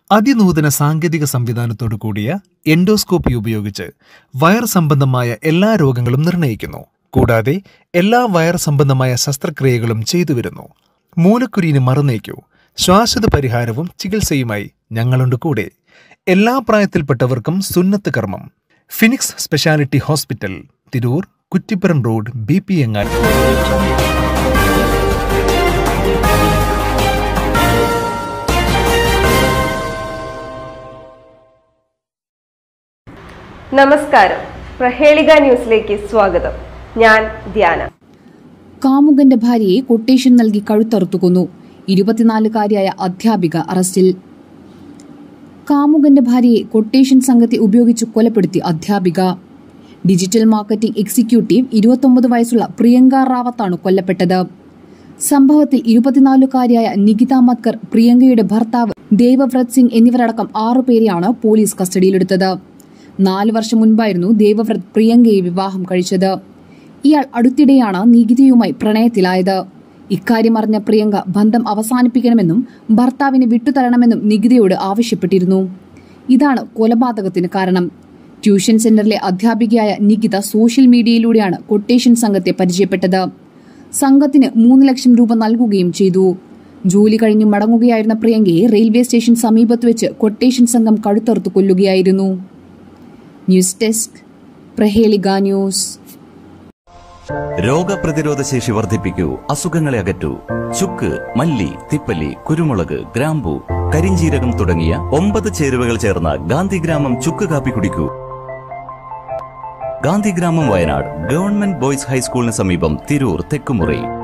അതിനൂതന സാങ്കേതിക സംവിധാനത്തോടു കൂടിയ എൻഡോസ്കോപ്പി ഉപയോഗിച്ച് വയർ സംബന്ധമായ എല്ലാ രോഗങ്ങളും നിർണ്ണയിക്കുന്നു. കൂടാതെ എല്ലാ വയർ സംബന്ധമായ ശസ്ത്രക്രിയകളും ചെയ്തുവരുന്നു. മൂലക്കുരുവിന് മറുനീക്കൂ. ശാശ്വത പരിഹാരവും ചികിത്സയുമായി ഞങ്ങളുണ്ട് കൂടെ. എല്ലാ പ്രായത്തിൽപ്പെട്ടവർക്കും സുന്നത്ത് കർമ്മം. Phoenix speciality hospital, Tirur, Kuttippuram road, BP Angadi. നമസ്കാരം, പ്രഹേളിക ന്യൂസിലേക്ക് സ്വാഗതം. ഞാൻ ധ്യാന. കാമുകന്റെ ഭാര്യയെ കൊട്ടേഷൻ നൽകി കഴുത്തറുത്തു കൊന്നു. 24-കാരിയായ അധ്യാപിക അറസ്റ്റിൽ. കാമുകന്റെ ഭാര്യയെ കൊട്ടേഷൻ സംഘത്തെ ഉപയോഗിച്ച് കൊലപ്പെടുത്തി അധ്യാപിക. ഡിജിറ്റൽ മാർക്കറ്റിംഗ് എക്സിക്യൂട്ടീവ് 29 വയസ്സുള്ള പ്രിയങ്ക റാവത്താണ് കൊല്ലപ്പെട്ടത്. സംഭവത്തിൽ 24-കാരിയായ നികിത മത്കർ, പ്രിയങ്കയുടെ ഭർത്താവ് ദേവവ്രത് സിംഗ് എന്നിവരടക്കം 6 പേരെയാണ് പോലീസ് കസ്റ്റഡിയിലെടുത്തത്. 4 വർഷം മുൻപായിരുന്നു ദേവവ്രത് പ്രിയങ്കയെ വിവാഹം കഴിച്ചത്. ഇയാൾ അടുത്തിടെയാണ് നികിതയുമായി പ്രണയത്തിലായത്. ഇക്കാര്യം അറിഞ്ഞ പ്രിയങ്ക ബന്ധം അവസാനിപ്പിക്കണമെന്നും ഭർത്താവിനെ വിട്ടുതരണമെന്നും നികിതയോട് ആവശ്യപ്പെട്ടിരുന്നു. ഇതാണ് കൊലപാതകത്തിന് കാരണം. ട്യൂഷൻ സെന്ററിലെ അധ്യാപികയായ നികിത സോഷ്യൽ മീഡിയയിലൂടെയാണ് കൊട്ടേഷൻ സംഘത്തെ പരിചയപ്പെട്ടത്. സംഘത്തിന് 3 ലക്ഷം രൂപ നൽകുകയും ചെയ്തു. ജോലി കഴിഞ്ഞ് മടങ്ങുകയായിരുന്ന പ്രിയങ്കയെ റെയിൽവേ സ്റ്റേഷൻ സമീപത്ത് വെച്ച് കൊട്ടേഷൻ സംഘം കഴുത്തറുത്തു കൊല്ലുകയായിരുന്നു. News desk, Prahelika news. രോഗപ്രതിരോധ ശേഷി വർദ്ധിപ്പിക്കൂ, അസുഖങ്ങളെ അകറ്റൂ. ചുക്ക്, മല്ലി, തിപ്പല്ലി, കുരുമുളക്, ഗ്രാമ്പു, കരിഞ്ജീരകം തുടങ്ങിയ 9 ചേരുവകൾ ചേർന്ന ഗാന്ധിഗ്രാമം ചുക്ക് കാപ്പി കുടിക്കൂ. ഗാന്ധിഗ്രാമം, വയനാട്, ഗവൺമെന്റ് ബോയ്സ് ഹൈസ്കൂളിന് സമീപം, തിരൂർ, തെക്കുമുറി.